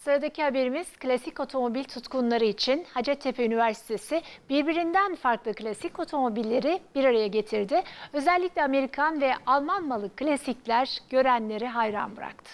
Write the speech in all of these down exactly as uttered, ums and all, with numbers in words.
Sıradaki haberimiz klasik otomobil tutkunları için Hacettepe Üniversitesi birbirinden farklı klasik otomobilleri bir araya getirdi. Özellikle Amerikan ve Alman malı klasikler görenleri hayran bıraktı.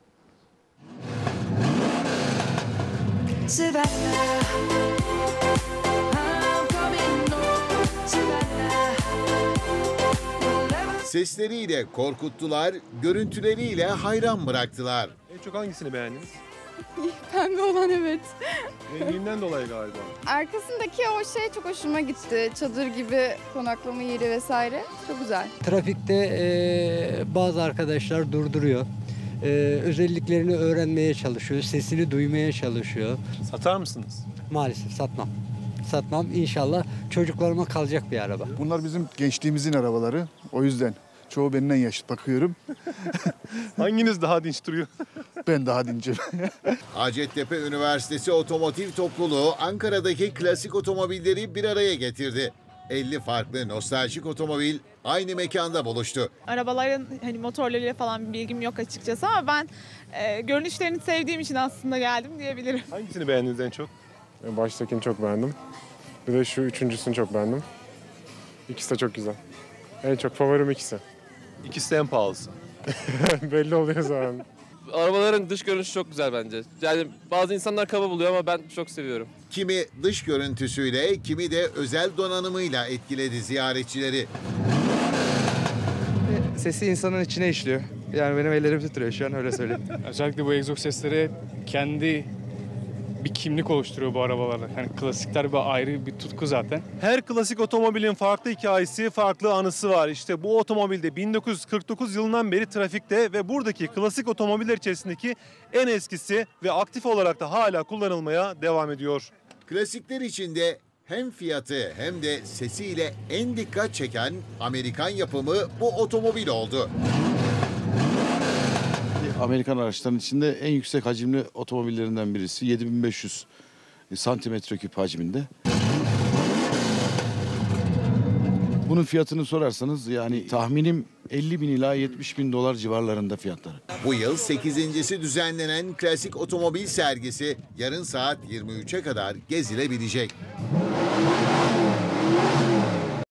Sesleriyle korkuttular, görüntüleriyle hayran bıraktılar. En çok hangisini beğendiniz? Pembe olan, evet. Renginden dolayı galiba. Arkasındaki o şey çok hoşuma gitti. Çadır gibi konaklama yeri vesaire. Çok güzel. Trafikte e, bazı arkadaşlar durduruyor. E, özelliklerini öğrenmeye çalışıyor, sesini duymaya çalışıyor. Satar mısınız? Maalesef satmam. Satmam. İnşallah çocuklarıma kalacak bir araba. Bunlar bizim gençliğimizin arabaları. O yüzden çoğu benden yaşlı bakıyorum. Hanginiz daha dinç duruyor? Ben daha dincim. Hacettepe Üniversitesi Otomotiv Topluluğu Ankara'daki klasik otomobilleri bir araya getirdi. elli farklı nostaljik otomobil aynı mekanda buluştu. Arabaların hani motorlarıyla falan bir bilgim yok açıkçası ama ben e, görünüşlerini sevdiğim için aslında geldim diyebilirim. Hangisini beğendiniz en çok? Baştakini çok beğendim. Bir de şu üçüncüsünü çok beğendim. İkisi de çok güzel. En çok favorim ikisi. İkisi de en pahalısı. Belli oluyor zaten. Arabaların dış görünüşü çok güzel bence. Yani bazı insanlar kaba buluyor ama ben çok seviyorum. Kimi dış görüntüsüyle, kimi de özel donanımıyla etkiledi ziyaretçileri. Sesi insanın içine işliyor. Yani benim ellerim titriyor şu an, öyle söyleyeyim. Özellikle bu egzoz sesleri kendi bir kimlik oluşturuyor bu arabalarda. Yani klasikler bir ayrı bir tutku zaten. Her klasik otomobilin farklı hikayesi, farklı anısı var. İşte bu otomobilde bin dokuz yüz kırk dokuz yılından beri trafikte ve buradaki klasik otomobiller içerisindeki en eskisi ve aktif olarak da hala kullanılmaya devam ediyor. Klasikler içinde hem fiyatı hem de sesiyle en dikkat çeken Amerikan yapımı bu otomobil oldu. Amerikan araçlarının içinde en yüksek hacimli otomobillerinden birisi. yedi bin beş yüz santimetre küp hacminde. Bunun fiyatını sorarsanız yani tahminim elli bin ila yetmiş bin dolar civarlarında fiyatları. Bu yıl sekizincisi düzenlenen klasik otomobil sergisi yarın saat yirmi üçe kadar gezilebilecek.